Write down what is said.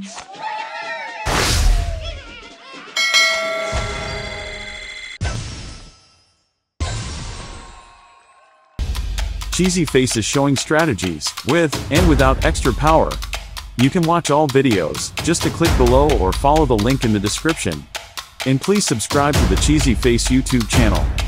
Cheesy Face is showing strategies, with and without extra power. You can watch all videos, just to click below or follow the link in the description. And please subscribe to the Cheesy Face YouTube channel.